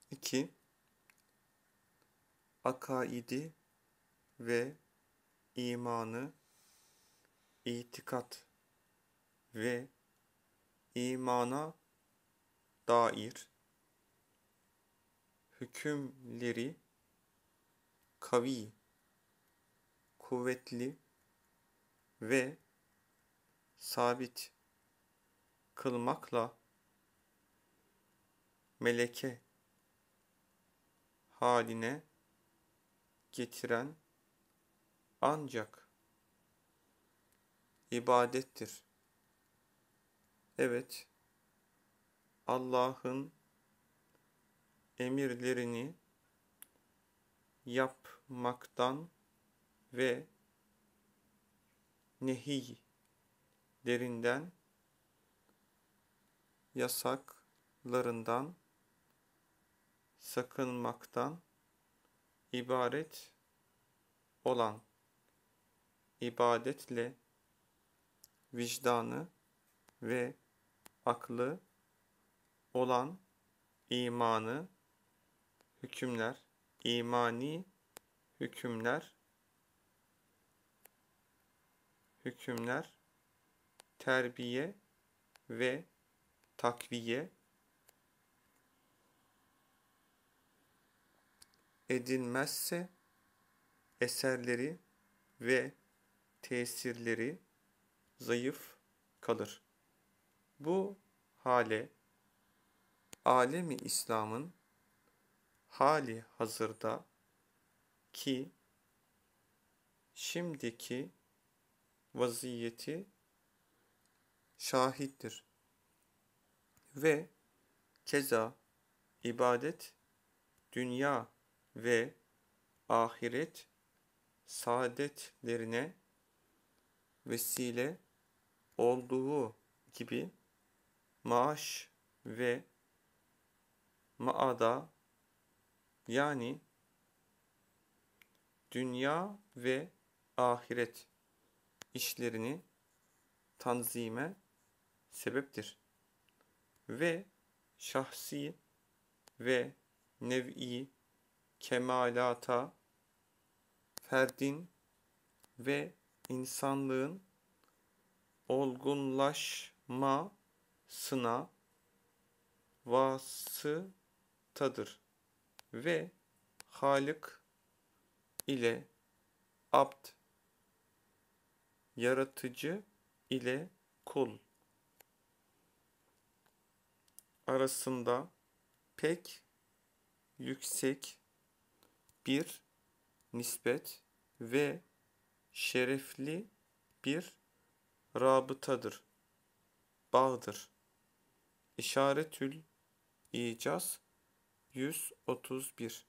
2. Akaidi ve imanı, itikat ve imana dair hükümleri kavi, kuvvetli ve sabit kılmakla meleke haline getiren ancak ibadettir. Evet, Allah'ın emirlerini yapmaktan ve nehiylerinden, yasaklarından sakınmaktan ibaret olan ibadetle vicdanı ve aklı olan imanı hükümler, imani hükümler terbiye ve takviye edilmezse eserleri ve tesirleri zayıf kalır. Bu hale alemi İslam'ın hali hazırda ki şimdiki vaziyeti şahittir ve keza ibadet dünya ve ahiret saadetlerine vesile olduğu gibi maaş ve maada, yani dünya ve ahiret işlerini tanzime sebeptir ve şahsi ve nev'i kemalata, ferdin ve insanlığın olgunlaşmasına vasıtadır ve Halık ile abd, yaratıcı ile kul arasında pek yüksek bir nispet ve şerefli bir rabıtadır, bağdır. İşaretül İcaz 131